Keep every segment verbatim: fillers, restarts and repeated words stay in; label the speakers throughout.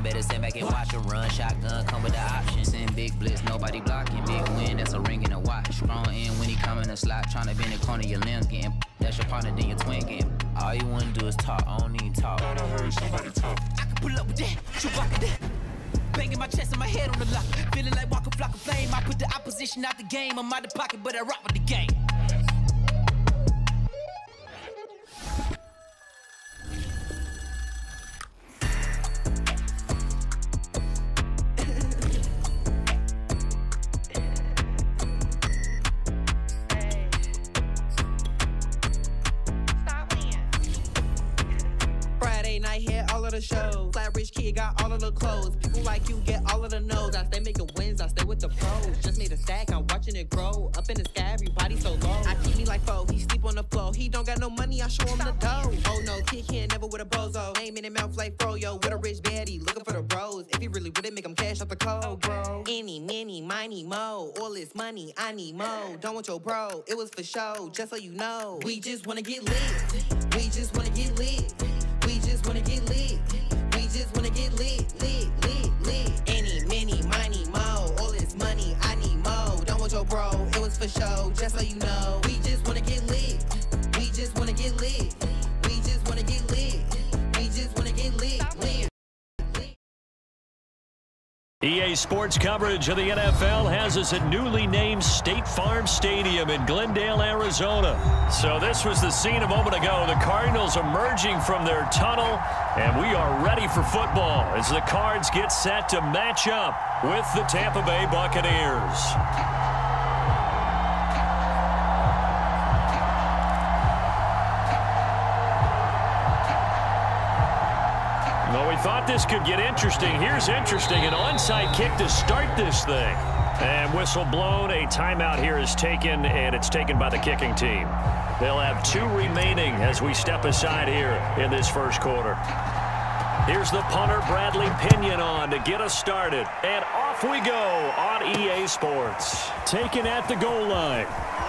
Speaker 1: better stand back and watch a run. Shotgun come with the options. In big blitz, nobody blocking. Big win, that's a ring and a watch. Strong in when he come in a slot. Tryna bend the corner, your limbs getting. That's your partner, then your twin game. All you wanna do is talk, I don't need talk. I don't heard somebody talk. I can pull up with that, Chewbacca that. Banging my chest and my head on the lock. Feeling like Waka Flocka Flame. I put the opposition out the game. I'm out the pocket, but I rock with the game.
Speaker 2: Show. Flat rich kid got all of the clothes. People like you get all of the no's. I stay making wins, I stay with the pros. Just made a stack, I'm watching it grow. Up in the sky, everybody so low. I keep me like foe, he sleep on the floor. He don't got no money, I show him the dough. Oh no, kick here, never with a bozo. Name in the mouth like froyo. With a rich baddie, looking for the bros. If he really would it make him cash off the code, bro. Any, many, miny, mo. All this money, I need mo. Don't want your bro, it was for show. Just so you know, we just wanna get lit. We just wanna get lit. We just wanna get lit. We just wanna get lit, lit, lit, lit. Any, many, miny, mo. All this money, I need mo. Don't want your bro, it was for show, just so you know. We just wanna get lit. We just wanna get lit. We just wanna get lit. We just wanna get lit, lit.
Speaker 3: E A Sports coverage of the N F L has us at newly named State Farm Stadium in Glendale, Arizona. So this was the scene a moment ago. The Cardinals emerging from their tunnel, and we are ready for football as the Cards get set to match up with the Tampa Bay Buccaneers. Well, we thought this could get interesting. Here's interesting. An onside kick to start this thing. And whistle blown. A timeout here is taken, and it's taken by the kicking team. They'll have two remaining as we step aside here in this first quarter. Here's the punter, Bradley Pinion, on to get us started. And off we go on E A Sports. Taken at the goal line.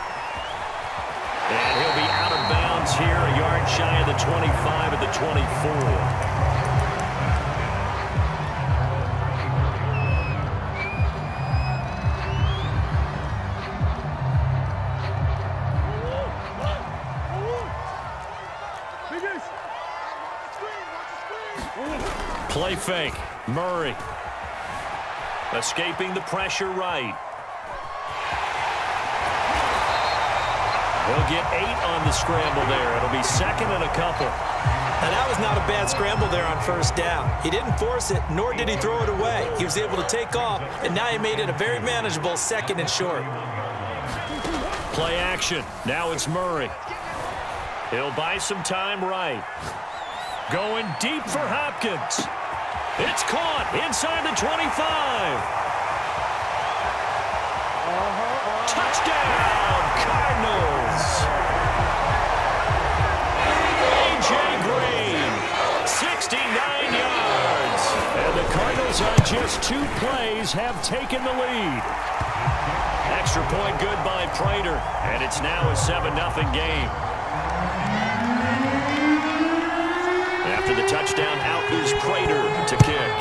Speaker 3: And he'll be out of bounds here, a yard shy of the twenty-five at the twenty-four. Play fake. Murray. Escaping the pressure right. He'll get eight on the scramble there. It'll be second and a couple.
Speaker 4: And that was not a bad scramble there on first down. He didn't force it, nor did he throw it away. He was able to take off, and now he made it a very manageable second and short.
Speaker 3: Play action. Now it's Murray. He'll buy some time right. Going deep for Hopkins. It's caught inside the twenty-five. Uh-huh. Touchdown, Cardinals. A J Green, sixty-nine yards. And the Cardinals on just two plays have taken the lead. Extra point good by Prater. And it's now a seven nothing game. After the touchdown, out is Prater to kick.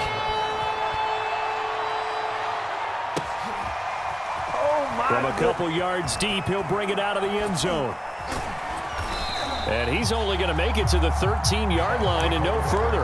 Speaker 3: From a couple yards deep, he'll bring it out of the end zone. And he's only going to make it to the thirteen-yard line and no further.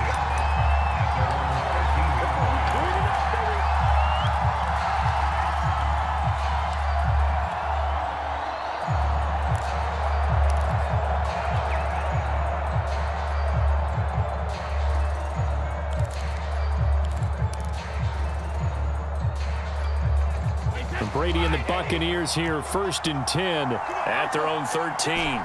Speaker 3: Brady and the Buccaneers here, first and ten at their own thirteen.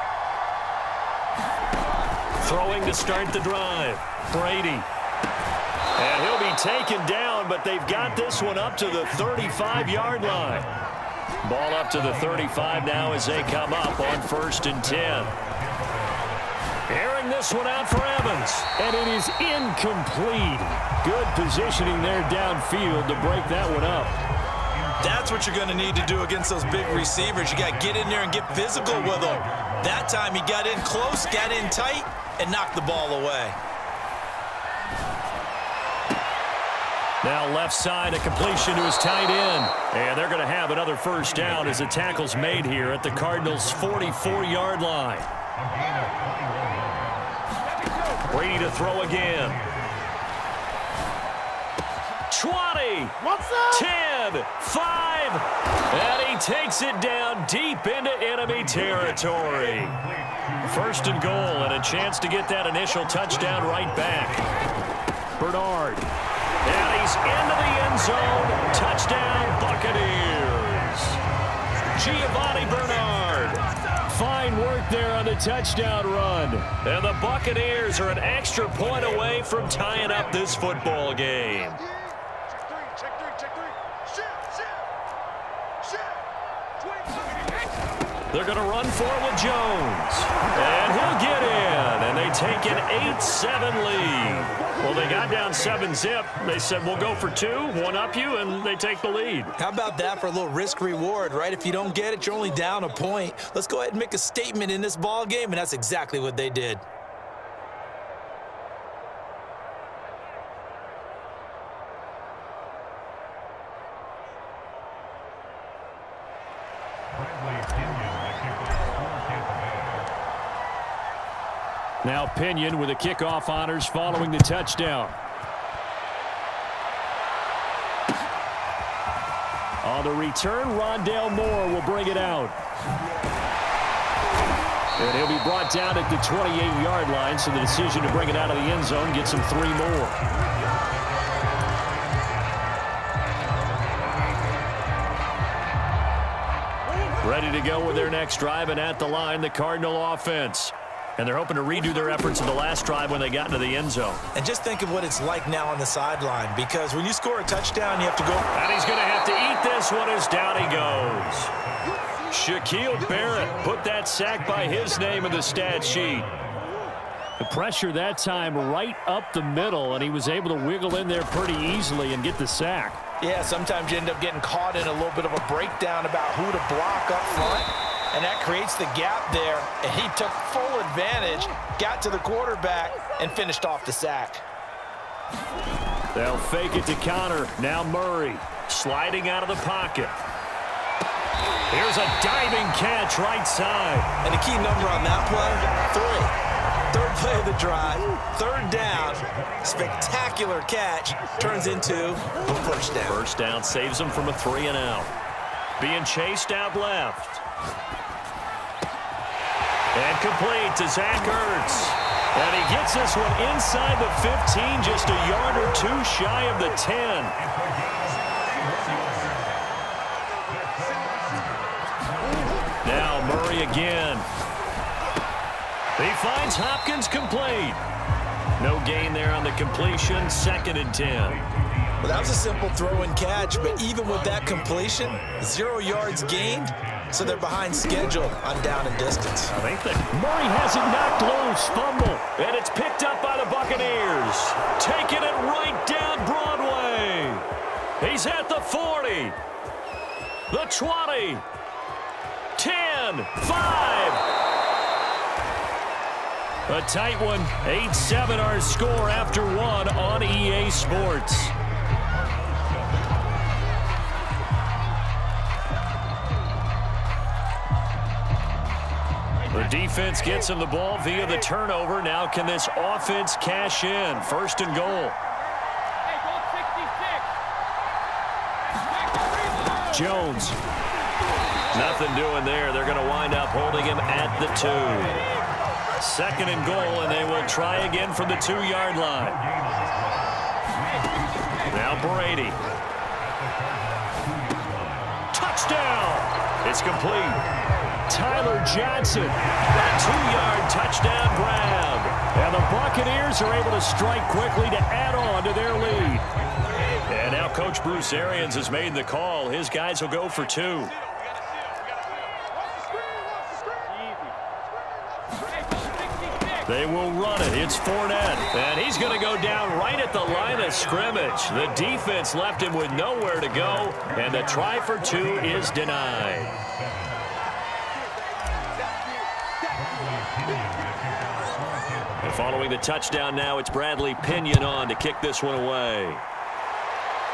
Speaker 3: Throwing to start the drive. Brady. And he'll be taken down, but they've got this one up to the thirty-five-yard line. Ball up to the thirty-five now as they come up on first and ten. Airing this one out for Evans. And it is incomplete. Good positioning there downfield to break that one up.
Speaker 4: That's what you're going to need to do against those big receivers. You got to get in there and get physical with them. That time he got in close, got in tight, and knocked the ball away.
Speaker 3: Now left side, a completion to his tight end. And they're going to have another first down as the tackle's made here at the Cardinals' forty-four yard line. Brady to throw again. twenty,
Speaker 5: What's up?
Speaker 3: ten, five, and he takes it down deep into enemy territory. First and goal, and a chance to get that initial touchdown right back. Bernard. And he's into the end zone. Touchdown, Buccaneers. Giovanni Bernard. Fine work there on the touchdown run. And the Buccaneers are an extra point away from tying up this football game. They're going to run for it with Jones. And he'll get in. And they take an eight seven lead. Well, they got down seven zip. They said, we'll go for two, one up you, and they take the lead.
Speaker 4: How about that for a little risk reward, right? If you don't get it, you're only down a point. Let's go ahead and make a statement in this ball game, and that's exactly what they did.
Speaker 3: Now Pinion with the kickoff honors following the touchdown. On the return, Rondale Moore will bring it out. And he'll be brought down at the twenty-eight yard line, so the decision to bring it out of the end zone gets him three more. Ready to go with their next drive, and at the line, the Cardinal offense. And they're hoping to redo their efforts in the last drive when they got into the end zone.
Speaker 4: And just think of what it's like now on the sideline, because when you score a touchdown, you have to go.
Speaker 3: And he's going to have to eat this one as down he goes. Shaquille Barrett put that sack by his name in the stat sheet. The pressure that time right up the middle, and he was able to wiggle in there pretty easily and get the sack.
Speaker 4: Yeah, sometimes you end up getting caught in a little bit of a breakdown about who to block up front. And that creates the gap there, and he took full advantage, got to the quarterback, and finished off the sack.
Speaker 3: They'll fake it to counter. Now Murray sliding out of the pocket. Here's a diving catch right side.
Speaker 4: And the key number on that play, three. Third play of the drive, third down, spectacular catch, turns into a first down.
Speaker 3: First down saves him from a three and out. Being chased out left. And complete to Zach Ertz. And he gets this one inside the fifteen, just a yard or two shy of the ten. Now Murray again. He finds Hopkins complete. No gain there on the completion, second and ten.
Speaker 4: Well, that was a simple throw and catch, but even with that completion, zero yards gained. So they're behind schedule on down and distance.
Speaker 3: I think that Murray has it knocked loose, fumble, and it's picked up by the Buccaneers. Taking it right down Broadway. He's at the forty, the twenty, ten, five. A tight one, eight seven our score after one on E A Sports. The defense gets him the ball via the turnover. Now can this offense cash in? First and goal. Jones. Nothing doing there. They're going to wind up holding him at the two. Second and goal, and they will try again from the two-yard line. Now Brady. Touchdown! It's complete. Tyler Johnson, a two-yard touchdown grab. And the Buccaneers are able to strike quickly to add on to their lead. And now Coach Bruce Arians has made the call. His guys will go for two. They will run it. It's Fournette. And he's going to go down right at the line of scrimmage. The defense left him with nowhere to go. And the try for two is denied. And following the touchdown now, it's Bradley Pinion on to kick this one away.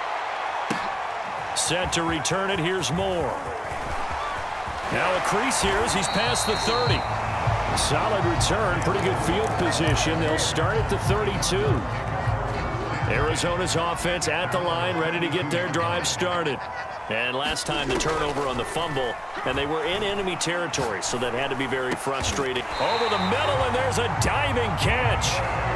Speaker 3: Set to return it. Here's Moore. Now a crease here as he's past the thirty. Solid return. Pretty good field position. They'll start at the thirty-two. Arizona's offense at the line, ready to get their drive started. And last time the turnover on the fumble, and they were in enemy territory, so that had to be very frustrating. Over the middle, and there's a diving catch.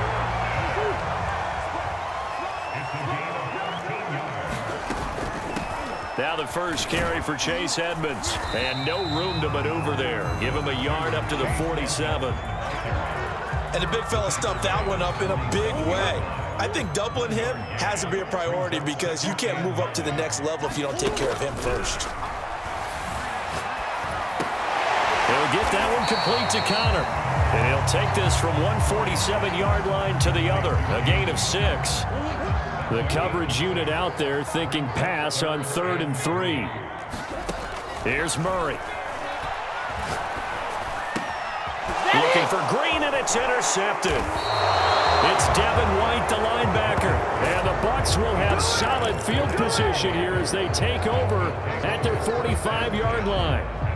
Speaker 3: Now the first carry for Chase Edmonds. And no room to maneuver there. Give him a yard up to the forty-seven.
Speaker 4: And the big fella stumped that one up in a big way. I think doubling him has to be a priority because you can't move up to the next level if you don't take care of him first.
Speaker 3: He'll get that one complete to Connor. And he'll take this from one forty-seven yard line to the other. A gain of six. The coverage unit out there thinking pass on third and three. Here's Murray. Looking for Green, and it's intercepted. It's Devin White, the linebacker. And the Bucs will have solid field position here as they take over at their forty-five yard line.